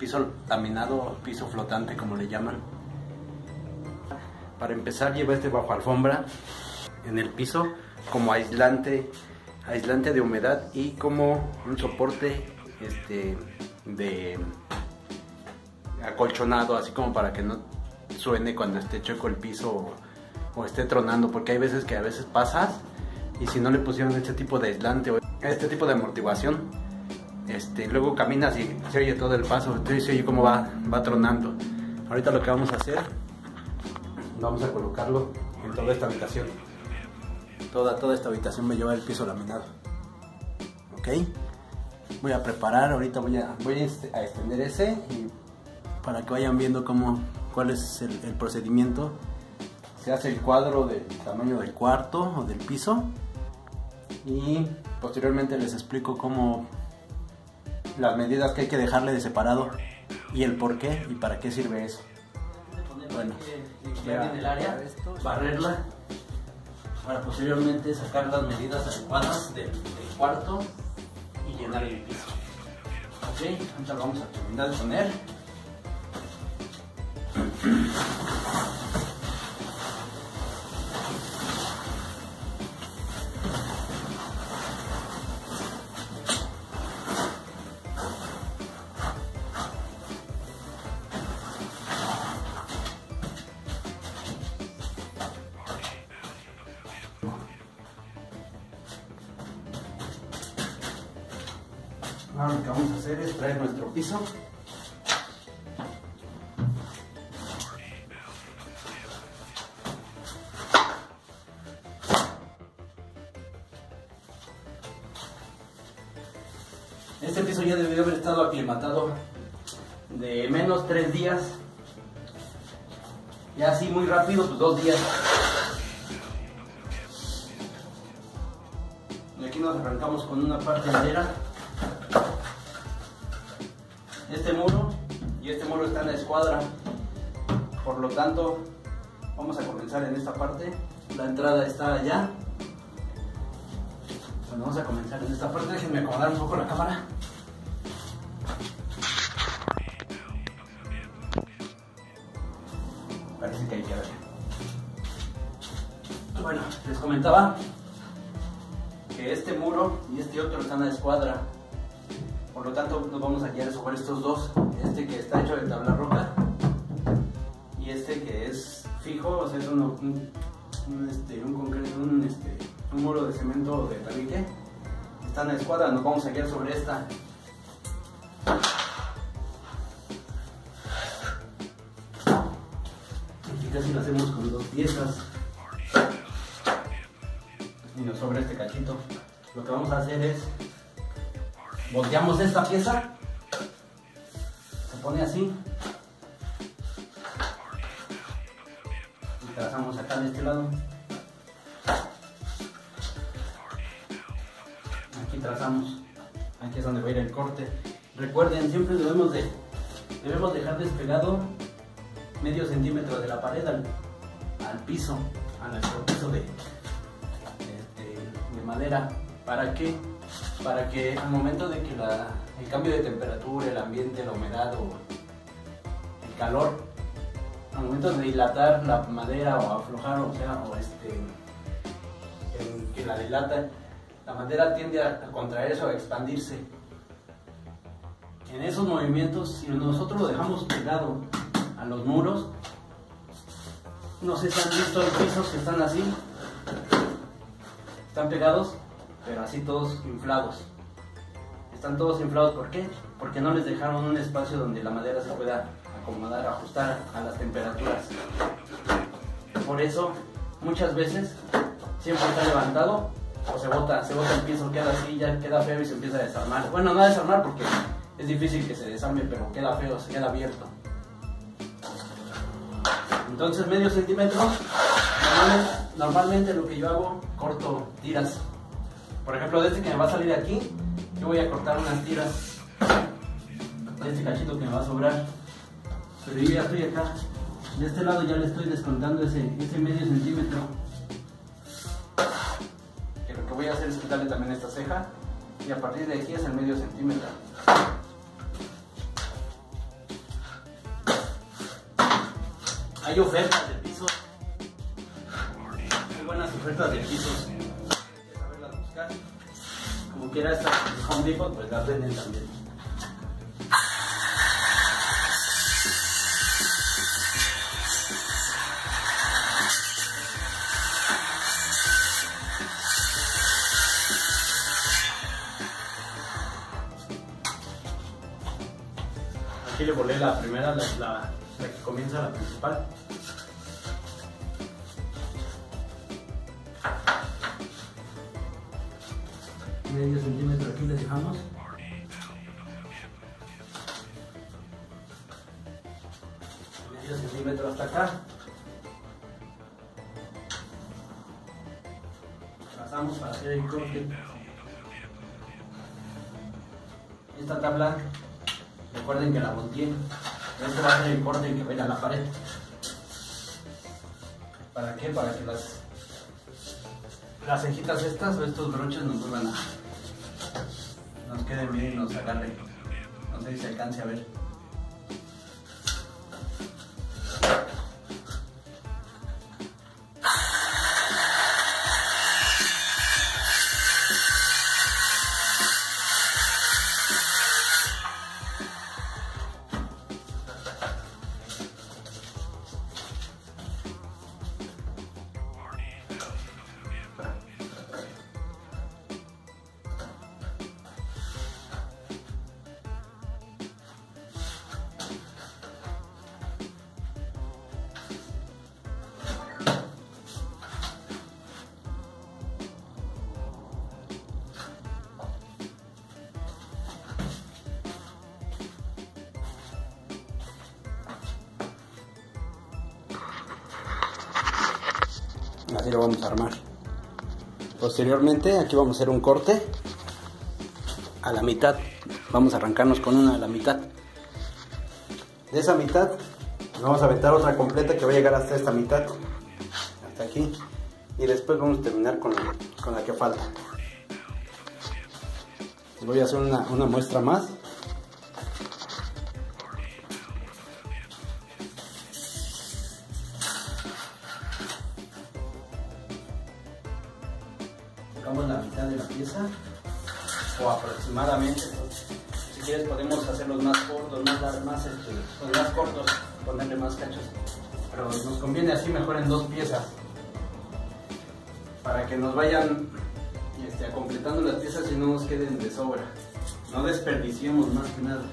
piso laminado, piso flotante como le llaman. Para empezar lleva este bajo alfombra en el piso como aislante de humedad y como un soporte de acolchonado, así como para que no suene cuando esté chueco el piso o esté tronando, porque hay veces que a veces pasas y si no le pusieron este tipo de aislante o este tipo de amortiguación, luego caminas y se oye todo el paso, entonces se oye como va tronando. Ahorita lo que vamos a hacer, vamos a colocarlo en toda esta habitación. Toda esta habitación me lleva el piso laminado. Ok, voy a preparar, ahorita voy a extender ese y para que vayan viendo cuál es el procedimiento. Se hace el cuadro del tamaño del cuarto o del piso y posteriormente les explico las medidas que hay que dejarle de separado y el por qué y para qué sirve eso. Bueno, limpiar bien el área, barrerla para posteriormente sacar las medidas adecuadas del cuarto y llenar el piso. Ok, ahorita lo vamos a terminar de poner. Ahora lo que vamos a hacer es traer nuestro piso. Este piso ya debió haber estado aclimatado de menos 3 días. Y así muy rápido, pues 2 días. Y aquí nos arrancamos con una parte entera. Este muro y este muro está en la escuadra, por lo tanto vamos a comenzar en esta parte. La entrada está allá. Bueno, vamos a comenzar en esta parte. Déjenme acomodar un poco la cámara. Parece que hay que ver. Bueno, les comentaba que este muro y este otro están en la escuadra. Por lo tanto, nos vamos a guiar sobre estos dos. Este que está hecho de tabla roca y este que es fijo, o sea, es un muro de cemento de tabique. Está en la escuadra, nos vamos a guiar sobre esta. Aquí casi lo hacemos con 2 piezas. Y sobre este cachito. Lo que vamos a hacer es volteamos esta pieza, se pone así y trazamos acá de este lado. Aquí trazamos, aquí es donde va a ir el corte. Recuerden, siempre debemos dejar despegado medio centímetro de la pared al piso, a nuestro piso de madera. ¿Para qué? Para que al momento de que el cambio de temperatura, el ambiente, la humedad o el calor, al momento de dilatar la madera o aflojar, que la dilata, la madera tiende a contraerse o a expandirse. En esos movimientos, si nosotros lo dejamos pegado a los muros, no sé si han visto los pisos que están así, están pegados, pero así todos inflados. Están todos inflados, ¿por qué? Porque no les dejaron un espacio donde la madera se pueda acomodar, ajustar a las temperaturas. Por eso, muchas veces, siempre está levantado o se bota el piso, queda así, ya queda feo y se empieza a desarmar. Bueno, no a desarmar porque es difícil que se desarme, pero queda feo, se queda abierto. Entonces, medio centímetro, normalmente lo que yo hago, corto tiras. Por ejemplo, de este que me va a salir aquí, yo voy a cortar unas tiras de este cachito que me va a sobrar. Pero yo ya estoy acá, de este lado ya le estoy descontando ese medio centímetro. Que lo que voy a hacer es quitarle también esta ceja y a partir de aquí es el medio centímetro. Hay ofertas de pisos, muy buenas ofertas de pisos, hay que saberlas buscar. Como quiera estas Home Depot, pues las venden también. Aquí le volé la primera, la que comienza, la principal. Medio centímetro aquí le dejamos. Medio centímetro hasta acá. Trazamos para hacer el corte. Esta tabla, recuerden que la volteé. Este va a ser el corte que va a ir a la pared. ¿Para qué? Para que las cejitas estas o estos broches nos queden bien y nos agarren. No sé si se alcance a ver. Así lo vamos a armar. Posteriormente aquí vamos a hacer un corte a la mitad. Vamos a arrancarnos con una a la mitad. De esa mitad vamos a aventar otra completa que va a llegar hasta esta mitad, hasta aquí, y después vamos a terminar con la que falta. Voy a hacer una muestra más. Sacamos la mitad de la pieza, o aproximadamente. Si quieres podemos hacerlos más cortos, más cortos, ponerle más cachos, pero nos conviene así mejor en dos piezas, para que nos vayan completando las piezas y no nos queden de sobra, no desperdiciemos más que nada.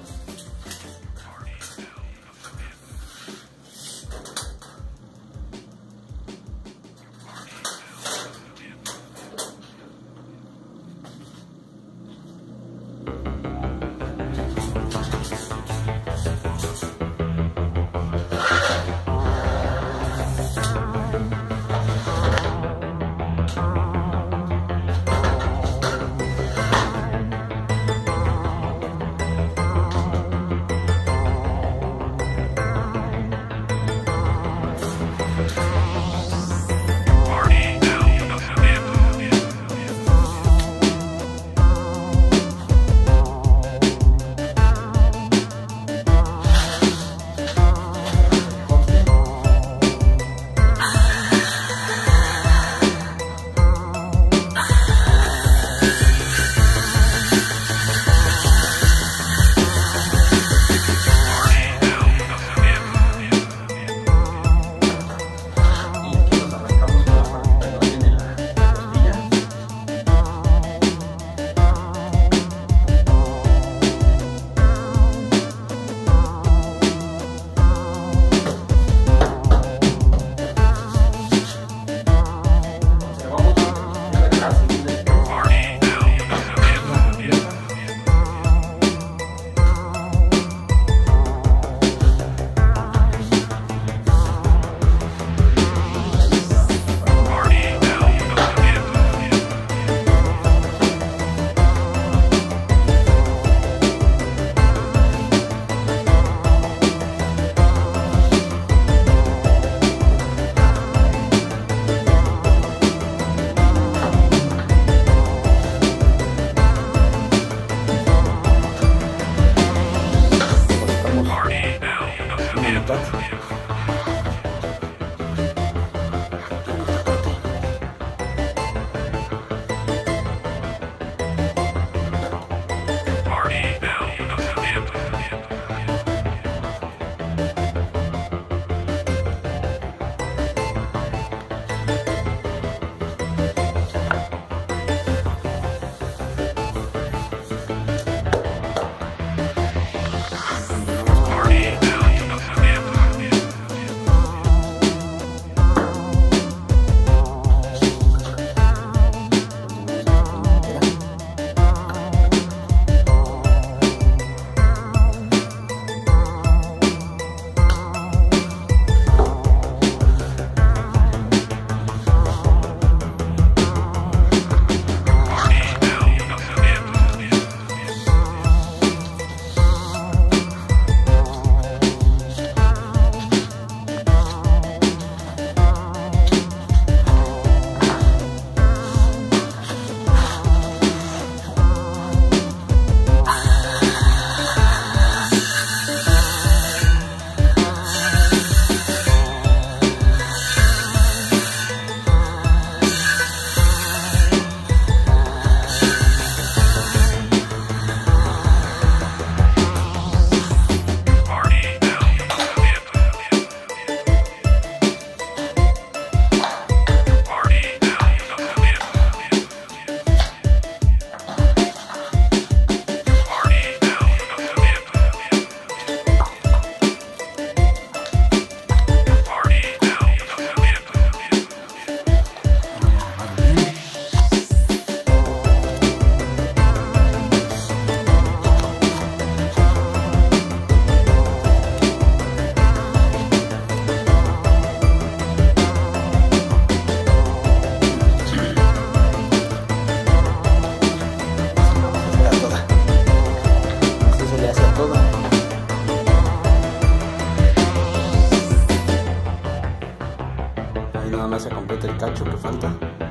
nada más se completa el cacho que falta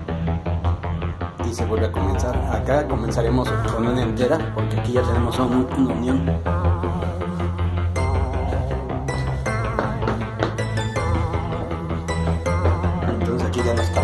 y se vuelve a comenzar. Acá comenzaremos con una entera porque aquí ya tenemos una unión. Entonces aquí ya no está.